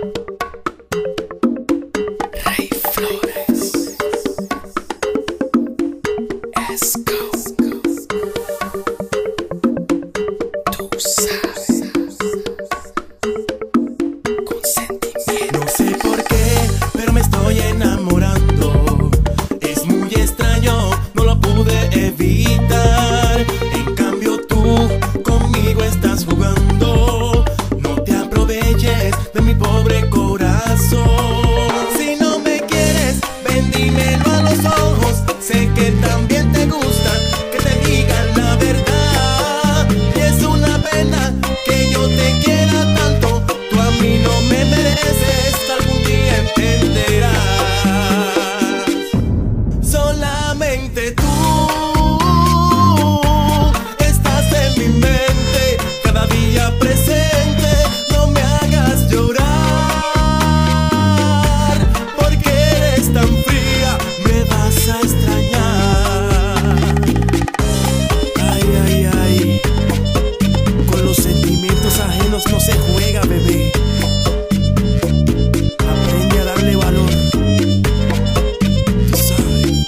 Rey Flores. Esco. Tú sabes. Consentimiento. No sé por qué, pero me estoy enamorando. Es muy extraño, no lo pude evitar. En cambio tú conmigo estás jugando. No te aproveches de mi pobre corazón. Si no me quieres, ven dímelo a los ojos. Sé que también te gusta que te digan la verdad. Y es una pena que yo te quiera tanto. Tú a mí no me mereces, algún día entenderás. Solamente tú estás en mi mente, cada día presente. No me hagas llorar, porque eres tan fría, me vas a extrañar. Ay, ay, ay, con los sentimientos ajenos no se juega, bebé. Aprende a darle valor. Tú sabes.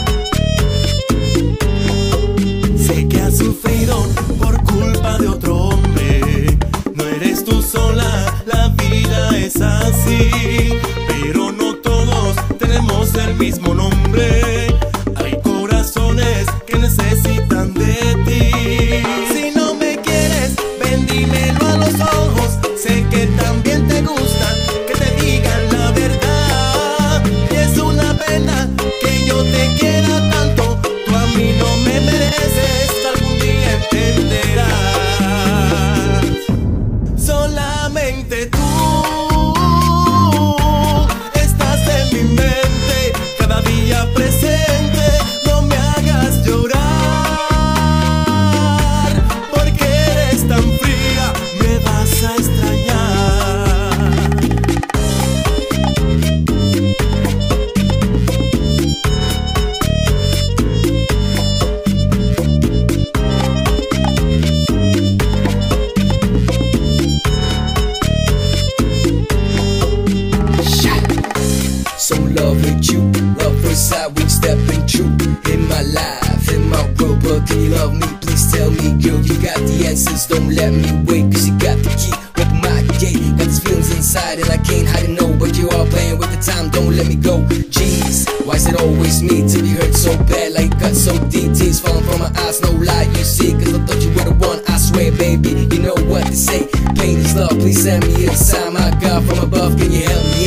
Sé que has sufrido por culpa de otro hombre. No eres tú sola, la vida es así. Pero no todos tenemos el mismo nombre. Hay corazones que necesitan de ti. Si no me quieres, ven dímelo a los ojos. Sé que también te gusta que te digan la verdad. Y es una pena que yo te quiera tanto. Tú a mí no me mereces, algún día entenderás. Solamente tú estás en mi mente, cada día presente. No me hagas llorar, porque eres tan fría, me vas a extrañar. So in love with you, love first sight, we stepping true in my life, in my world. But can you love me? Please tell me, girl, you got the answers. Don't let me wait, cause you got the key. Open my gate, got these feelings inside and I can't hide it, no. But you are playing with the time, don't let me go. Jeez, why is it always me to be hurt so bad, like cut so deep? Tears falling from my eyes, no lie, you see. Cause I thought you were the one, I swear, baby. You know what to say, pain is love, please send me a sign. My God from above, can you help me